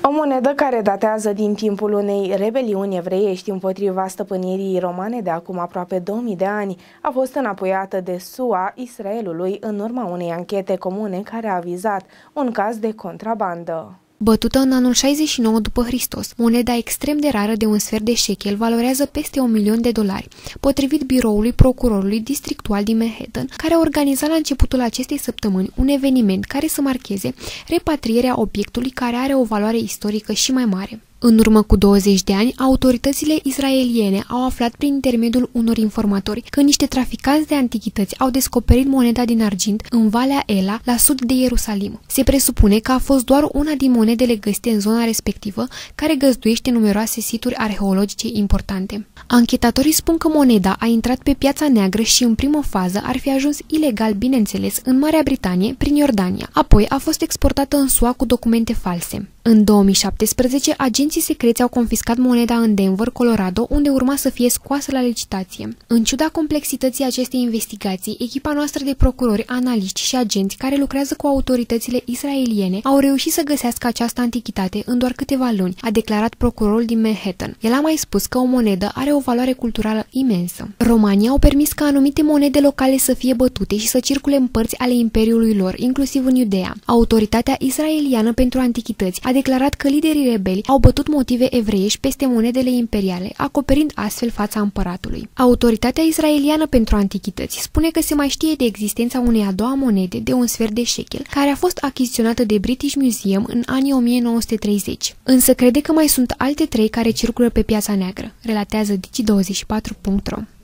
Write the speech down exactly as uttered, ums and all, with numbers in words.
O monedă care datează din timpul unei rebeliuni evreiești împotriva stăpânirii romane de acum aproape două mii de ani a fost înapoiată de S U A Israelului în urma unei anchete comune care a vizat un caz de contrabandă. Bătută în anul șaizeci și nouă după Hristos, moneda extrem de rară de un sfert de shekel valorează peste un milion de dolari, potrivit biroului procurorului districtual din Manhattan, care a organizat la începutul acestei săptămâni un eveniment care să marcheze repatrierea obiectului care are o valoare istorică și mai mare. În urmă cu douăzeci de ani, autoritățile israeliene au aflat prin intermediul unor informatori că niște traficanți de antichități au descoperit moneda din argint în Valea Ela, la sud de Ierusalim. Se presupune că a fost doar una din monedele găsite în zona respectivă, care găzduiește numeroase situri arheologice importante. Anchetatorii spun că moneda a intrat pe piața neagră și în primă fază ar fi ajuns ilegal, bineînțeles, în Marea Britanie, prin Iordania. Apoi a fost exportată în S U A cu documente false. În două mii șaptesprezece, agenții secreți au confiscat moneda în Denver, Colorado, unde urma să fie scoasă la licitație. În ciuda complexității acestei investigații, echipa noastră de procurori, analiști și agenți care lucrează cu autoritățile israeliene au reușit să găsească această antichitate în doar câteva luni, a declarat procurorul din Manhattan. El a mai spus că o monedă are o valoare culturală imensă. Romanii au permis ca anumite monede locale să fie bătute și să circule în părți ale imperiului lor, inclusiv în Iudea. Autoritatea israeliană pentru antichități a declarat că liderii rebeli au bătut motive evreiești peste monedele imperiale, acoperind astfel fața împăratului. Autoritatea israeliană pentru antichități spune că se mai știe de existența unei a doua monede de un sfert de shekel, care a fost achiziționată de British Museum în anii o mie nouă sute treizeci. Însă crede că mai sunt alte trei care circulă pe piața neagră, relatează Digi douăzeci și patru punct ro.